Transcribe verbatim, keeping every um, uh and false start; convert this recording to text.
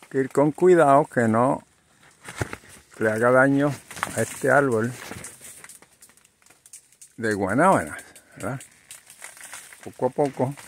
que ir con cuidado que no le haga daño a este árbol de guanábanas, ¿verdad? Poco a poco